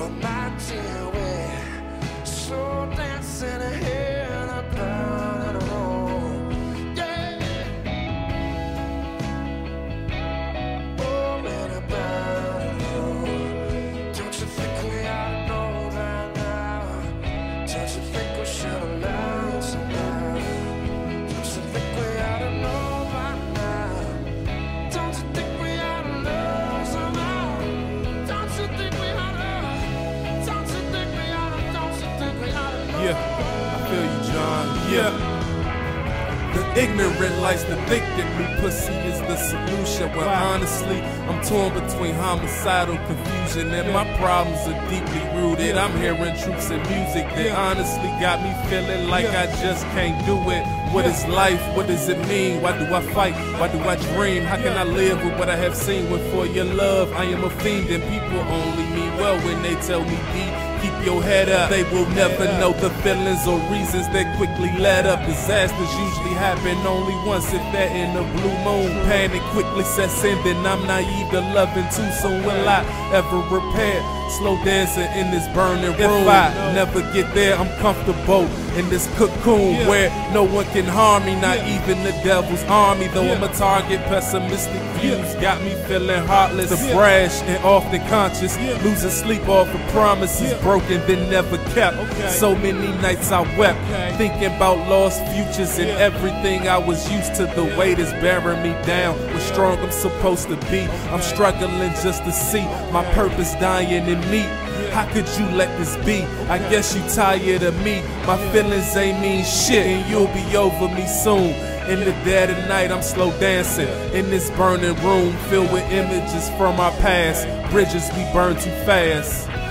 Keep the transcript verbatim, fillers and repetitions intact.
Oh my dear, we're slow dancing in a burning room. Yeah. Oh, in a burning room. Don't you think we ought to know that now? Don't you think we should have learned somehow? Don't you think we ought to know by now? Don't you think we ought to learn somehow? Don't you think we ought to? Don't you think we ought to? Don't you think we ought to know? Yeah, I feel you, John. Yeah. The ignorant likes to think that new pussy is the solution. Well, honestly, I'm torn between homicidal confusion and my problems are deeply rooted. I'm hearing truths in music that honestly got me feeling like I just can't do it. What is life? What does it mean? Why do I fight? Why do I dream? How can I live with what I have seen? When for your love, I am a fiend and people only mean well when they tell me D. Keep your head up. They will never know the feelings or reasons that quickly let up. Disasters usually happen only once, if that in a blue moon. Panic quickly sets in, then I'm naive to loving too soon. Will I ever repair? Slow dancing in this burning room. If I never get there, I'm comfortable in this cocoon where no one can harm me, not even the devil's army. Though I'm a target, pessimistic views got me feeling heartless, brash and often conscious, losing sleep off of promises broken then never kept. So many nights I wept, thinking about lost futures and everything I was used to. The weight is bearing me down. What strong I'm supposed to be, I'm struggling just to see my purpose dying in me. How could you let this be? I guess you tired of me. My feelings ain't mean shit and you'll be over me soon. In the dead of night, I'm slow dancing in this burning room filled with images from our past. Bridges we burn too fast.